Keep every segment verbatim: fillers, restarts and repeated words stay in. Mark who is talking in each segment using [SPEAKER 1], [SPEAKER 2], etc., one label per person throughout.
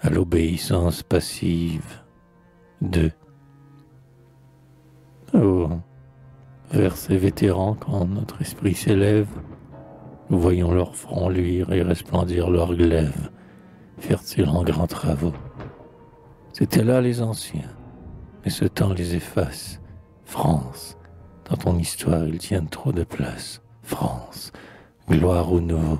[SPEAKER 1] à l'obéissance passive de. Oh, vers ces vétérans, quand notre esprit s'élève, nous voyons leur front luire et resplendir leurs glaives, fertiles en grands travaux. C'étaient là les anciens, mais ce temps les efface. France, dans ton histoire, ils tiennent trop de place. France, gloire au nouveau.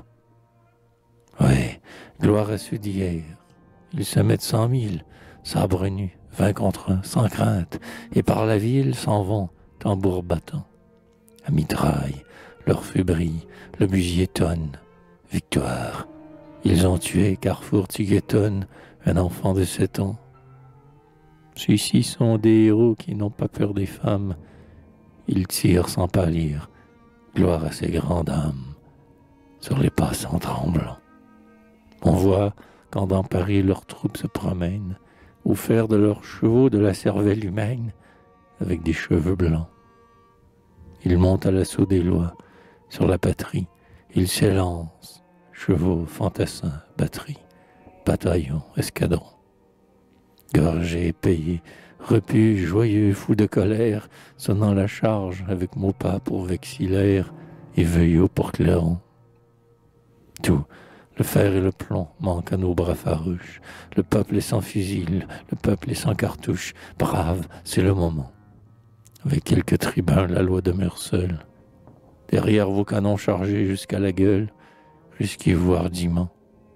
[SPEAKER 1] Oui, gloire à ceux d'hier. Ils se mettent cent mille, sabres nus, vingt contre un, sans crainte, et par la ville s'en vont, tambour battant. À mitraille, leur feu brille, le bugier tonne. Victoire. Ils ont tué, Carrefour Tiguetonne, un enfant de sept ans. Ceux-ci sont des héros qui n'ont pas peur des femmes. Ils tirent sans pâlir. Gloire à ces grandes âmes, sur les passants tremblants. On voit, quand dans Paris leurs troupes se promènent, ou faire de leurs chevaux de la cervelle humaine, avec des cheveux blancs. Ils montent à l'assaut des lois, sur la patrie. Ils s'élancent, chevaux, fantassins, batteries, bataillons, escadrons. Gorgés, payés, repus, joyeux, fous de colère, sonnant la charge avec Maupas pour vexillaire et Veuillot pour clairon. Tout, le fer et le plomb, manquent à nos bras farouches. Le peuple est sans fusil, le peuple est sans cartouche. Brave, c'est le moment. Avec quelques tribuns, la loi demeure seule. Derrière vos canons chargés jusqu'à la gueule, risquez-vous hardiment.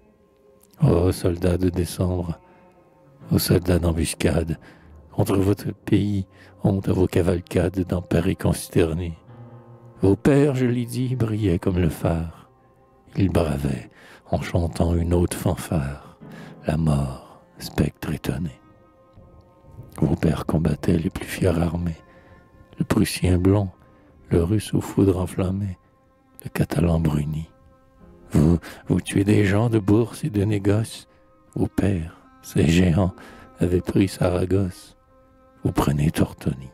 [SPEAKER 1] Ô soldats de décembre, ô soldats d'embuscade, contre votre pays, honte à vos cavalcades dans Paris consterné. Vos pères, je l'ai dit, brillaient comme le phare. Ils bravaient, en chantant une haute fanfare, la mort, spectre étonné. Vos pères combattaient les plus fiers armés, le Prussien blond, le Russe aux foudres enflammées, le Catalan bruni. Vous, vous tuez des gens de bourse et de négoce. Vos pères, ces géants, avaient pris Saragosse. Vous prenez Tortoni.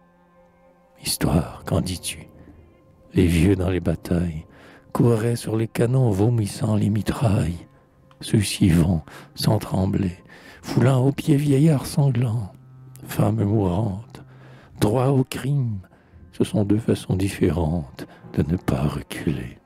[SPEAKER 1] Histoire, qu'en dis-tu? Les vieux dans les batailles couraient sur les canons vomissant les mitrailles. Ceux-ci vont, sans trembler, foulant aux pieds vieillards sanglants, femmes mourantes, droit au crime. Ce sont deux façons différentes de ne pas reculer.